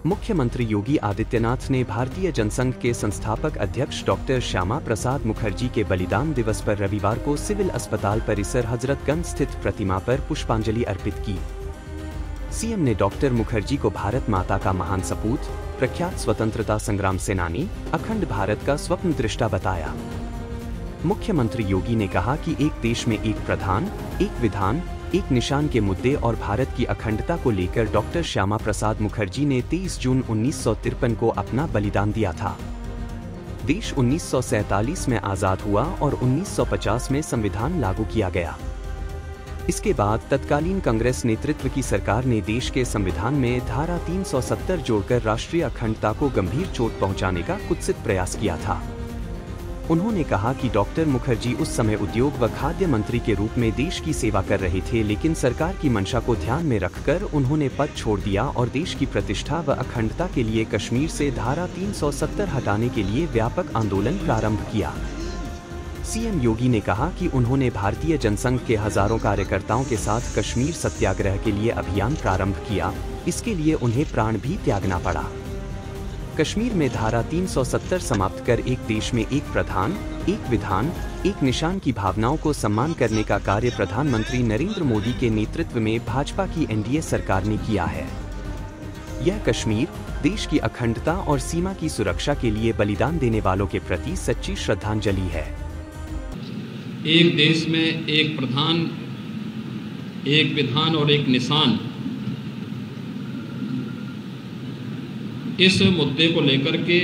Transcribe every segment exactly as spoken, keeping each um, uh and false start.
मुख्यमंत्री योगी आदित्यनाथ ने भारतीय जनसंघ के संस्थापक अध्यक्ष डॉक्टर श्यामा प्रसाद मुखर्जी के बलिदान दिवस पर रविवार को सिविल अस्पताल परिसर हजरतगंज स्थित प्रतिमा पर पुष्पांजलि अर्पित की। सीएम ने डॉक्टर मुखर्जी को भारत माता का महान सपूत, प्रख्यात स्वतंत्रता संग्राम सेनानी, अखंड भारत का स्वप्न दृष्टा बताया। मुख्यमंत्री योगी ने कहा कि एक देश में एक प्रधान, एक विधान, एक निशान के मुद्दे और भारत की अखंडता को लेकर डॉक्टर श्यामा प्रसाद मुखर्जी ने तेईस जून उन्नीस सौ तिरपन को अपना बलिदान दिया था। देश उन्नीस सौ सैंतालीस में आजाद हुआ और उन्नीस सौ पचास में संविधान लागू किया गया। इसके बाद तत्कालीन कांग्रेस नेतृत्व की सरकार ने देश के संविधान में धारा तीन सौ सत्तर जोड़कर राष्ट्रीय अखंडता को गंभीर चोट पहुंचाने का कुत्सित प्रयास किया था। उन्होंने कहा कि डॉक्टर मुखर्जी उस समय उद्योग व खाद्य मंत्री के रूप में देश की सेवा कर रहे थे, लेकिन सरकार की मंशा को ध्यान में रखकर उन्होंने पद छोड़ दिया और देश की प्रतिष्ठा व अखंडता के लिए कश्मीर से धारा तीन सौ सत्तर हटाने के लिए व्यापक आंदोलन प्रारंभ किया। सीएम योगी ने कहा कि उन्होंने भारतीय जनसंघ के हजारों कार्यकर्ताओं के साथ कश्मीर सत्याग्रह के लिए अभियान प्रारंभ किया। इसके लिए उन्हें प्राण भी त्यागना पड़ा। कश्मीर में धारा तीन सौ सत्तर समाप्त कर एक देश में एक प्रधान, एक विधान, एक निशान की भावनाओं को सम्मान करने का कार्य प्रधानमंत्री नरेंद्र मोदी के नेतृत्व में भाजपा की एनडीए सरकार ने किया है। यह कश्मीर, देश की अखंडता और सीमा की सुरक्षा के लिए बलिदान देने वालों के प्रति सच्ची श्रद्धांजलि है। एक देश में एक प्रधान, एक विधान और एक निशान, इस मुद्दे को लेकर के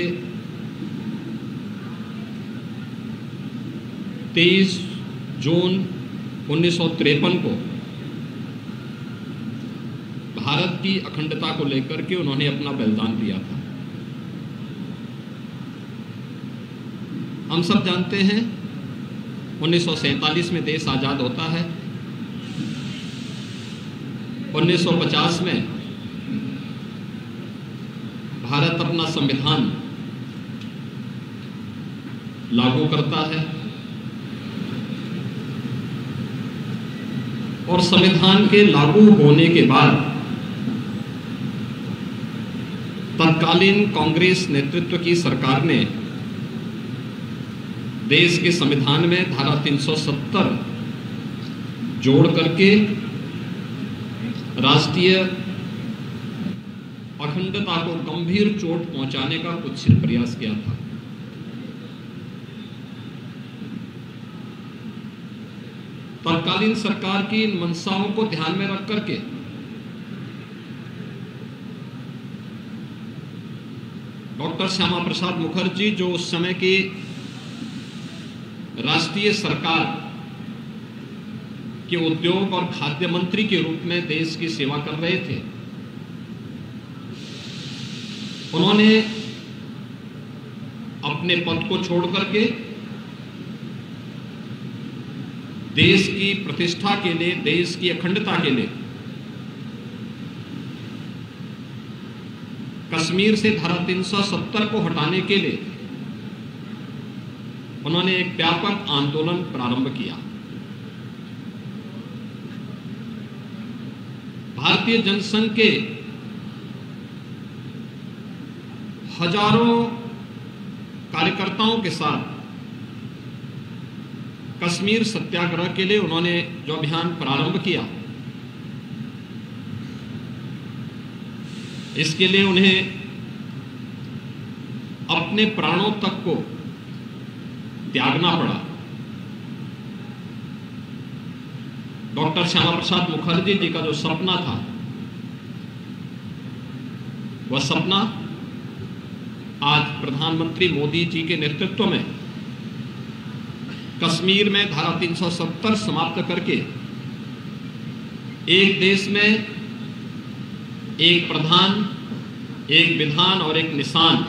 तेईस जून उन्नीस सौ तिरपन को भारत की अखंडता को लेकर के उन्होंने अपना बलिदान दिया था। हम सब जानते हैं उन्नीस सौ सैंतालीस में देश आजाद होता है। उन्नीस सौ पचास में भारत अपना संविधान लागू करता है और संविधान के लागू होने के बाद तत्कालीन कांग्रेस नेतृत्व की सरकार ने देश के संविधान में धारा तीन सौ सत्तर जोड़ करके राष्ट्रीय अखंडता को गंभीर चोट पहुंचाने का कुत्सित प्रयास किया था। तत्कालीन सरकार की इन मंशाओं को ध्यान में रख करके डॉक्टर श्यामा प्रसाद मुखर्जी, जो उस समय की राष्ट्रीय सरकार के उद्योग और खाद्य मंत्री के रूप में देश की सेवा कर रहे थे, उन्होंने अपने पद को छोड़ करके देश की प्रतिष्ठा के लिए, देश की अखंडता के लिए कश्मीर से धारा तीन सौ सत्तर को हटाने के लिए उन्होंने एक व्यापक आंदोलन प्रारंभ किया। भारतीय जनसंघ के हजारों कार्यकर्ताओं के साथ कश्मीर सत्याग्रह के लिए उन्होंने जो अभियान प्रारंभ किया, इसके लिए उन्हें अपने प्राणों तक को त्यागना पड़ा। डॉक्टर श्यामा प्रसाद मुखर्जी जी का जो सपना था, वह सपना आज प्रधानमंत्री मोदी जी के नेतृत्व में कश्मीर में धारा तीन सौ सत्तर समाप्त करके एक देश में एक प्रधान, एक विधान और एक निशान,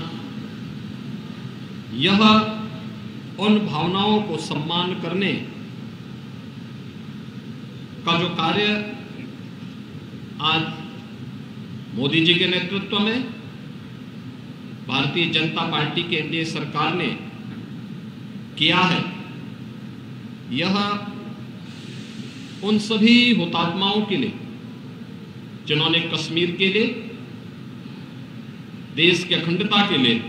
यह उन भावनाओं को सम्मान करने का जो कार्य आज मोदी जी के नेतृत्व में भारतीय जनता पार्टी की एनडीए सरकार ने किया है, यह उन सभी हुतात्माओं के लिए जिन्होंने कश्मीर के लिए देश की अखंडता के लिए,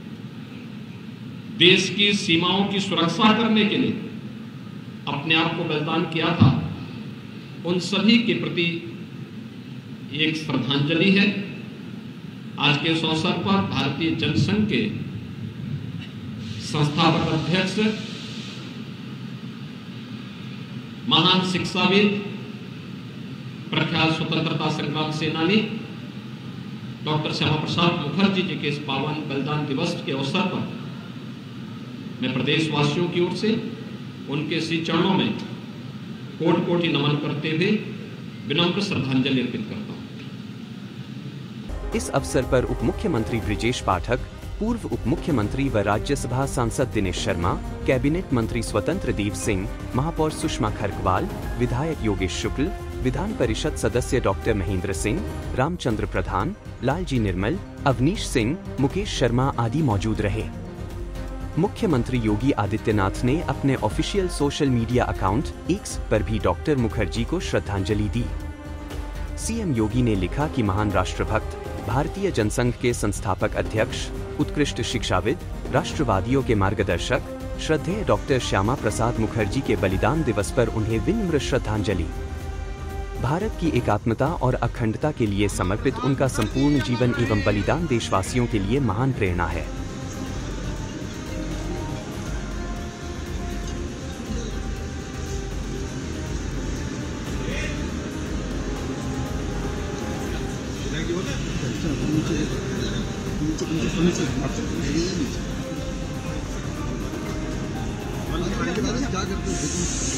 देश की सीमाओं की सुरक्षा करने के लिए अपने आप को बलिदान किया था, उन सभी के प्रति एक श्रद्धांजलि है। आज के इस अवसर पर भारतीय जनसंघ के संस्थापक अध्यक्ष, महान शिक्षाविद, प्रख्यात स्वतंत्रता संग्राम सेनानी डॉक्टर श्यामा प्रसाद मुखर्जी जी के इस पावन बलिदान दिवस के अवसर पर मैं प्रदेशवासियों की ओर से उनके श्री चरणों में कोटि कोटि नमन करते हुए विनम्र श्रद्धांजलि अर्पित करता हूं। इस अवसर पर उप मुख्यमंत्री ब्रिजेश पाठक, पूर्व उप मुख्यमंत्री व राज्यसभा सांसद दिनेश शर्मा, कैबिनेट मंत्री स्वतंत्र देव सिंह, महापौर सुषमा खरकवाल, विधायक योगेश शुक्ल, विधान परिषद सदस्य डॉक्टर महेंद्र सिंह, रामचंद्र प्रधान, लालजी निर्मल, अवनीश सिंह, मुकेश शर्मा आदि मौजूद रहे। मुख्यमंत्री योगी आदित्यनाथ ने अपने official social media account X पर भी डॉक्टर मुखर्जी को श्रद्धांजलि दी। सीएम योगी ने लिखा कि महान राष्ट्रभक्त, भारतीय जनसंघ के संस्थापक अध्यक्ष, उत्कृष्ट शिक्षाविद, राष्ट्रवादियों के मार्गदर्शक, श्रद्धेय डॉक्टर श्यामा प्रसाद मुखर्जी के बलिदान दिवस पर उन्हें विनम्र श्रद्धांजलि। भारत की एकात्मता और अखंडता के लिए समर्पित उनका संपूर्ण जीवन एवं बलिदान देशवासियों के लिए महान प्रेरणा है। क्या करते हैं?